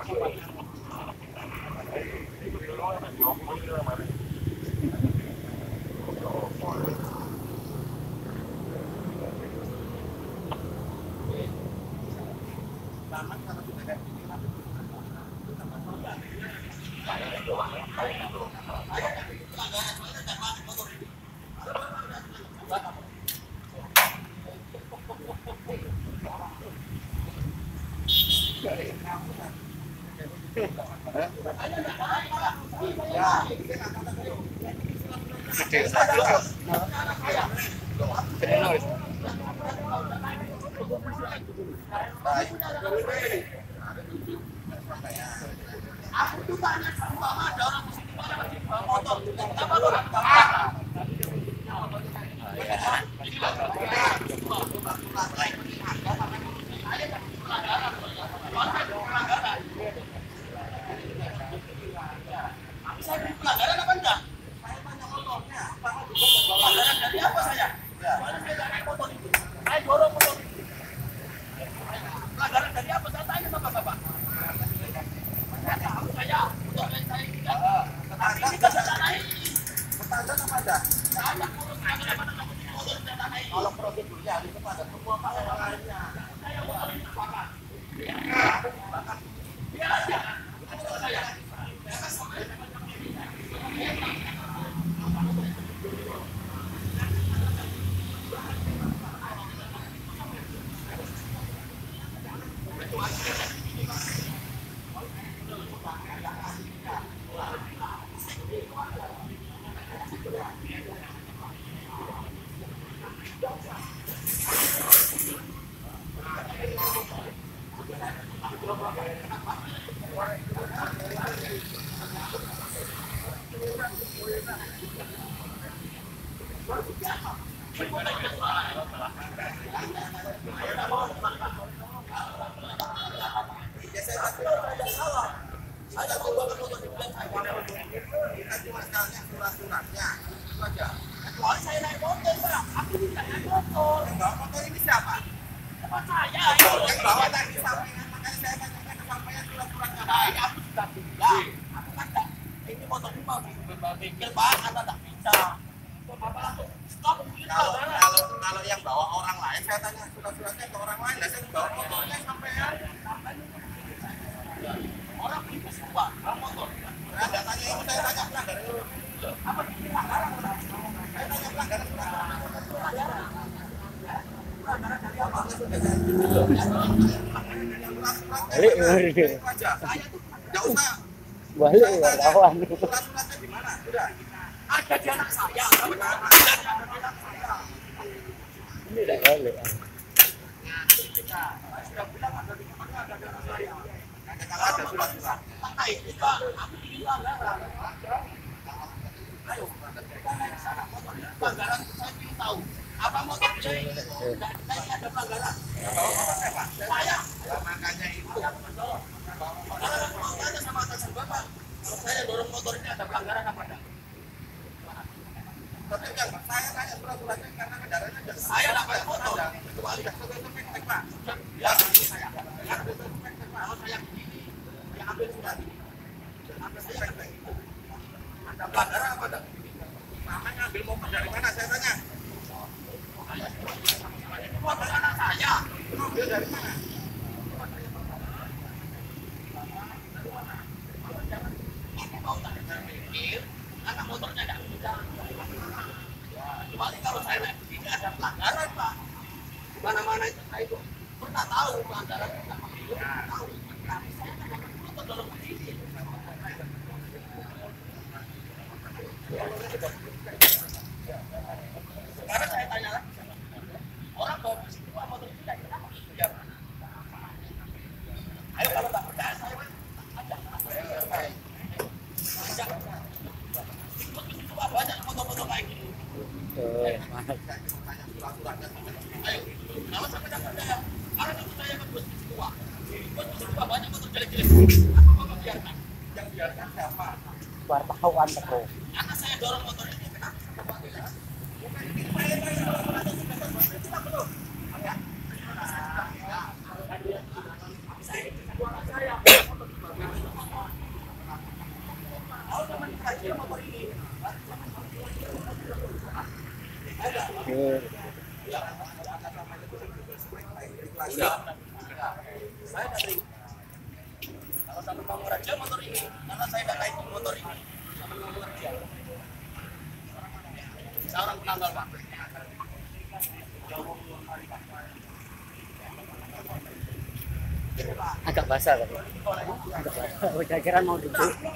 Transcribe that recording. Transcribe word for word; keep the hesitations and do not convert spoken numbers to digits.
Balik, balik wartawan. Ada di anak saya. Ini tidak balik. Sudah bilang ada di mana ada di anak saya. Kalau ada surat-surat. Aku bilang ayo, kita naik sana motornya. Pelanggaran saya ingin tahu. Apa motor saya ini? Saya ada pelanggaran. Saya. Makanya itu. Kalau mau tanya sama atasan Bapak, kalau saya dorong motor ini ada pelanggaran apa enggak? Tapi enggak, saya tanya surat-suratnya karena kendaraannya enggak. Saya enggak pakai motor. Kecuali satu-satu Pak. Ya, saya. Ya, kalau saya begini, yang ambil surat ini. Sampai saya kayak gitu. Ada pelanggaran apa enggak? Namanya ambil motor dari mana saya tanya? Motor anak saya. Ambil dari mana? Mau tak mikir, anak motornya enggak bisa. Kecuali kalau saya naik begini ada pelanggaran Pak. Mana-mana itu saya itu pernah tahu pelanggaran kita mengambil, tahu. Tapi saya tidak motor dalam begini. Sekarang saya tanya lagi, orang bawa bus itu motor itu tidak kenapa? Ya. Ayo kalau tak percaya saya ajak. Ajak. Ikut banyak foto-foto kayak gini. Eh, mana? Ayo, kalau sampai tak percaya, karena itu saya ke bus tua. Bus tua banyak motor jelek-jelek. Apa bapak biarkan? Yang biarkan siapa? Wartawan teko. Karena saya dorong motor ini kenapa? Bapak bilang. Oke. Enggak. Saya dari kalau sama mau kerja motor ini, karena saya nggak kaitin motor ini sama mau kerja. Saya orang penanggal pak. Agak basah tapi. Agak basah. Kira-kira mau duduk.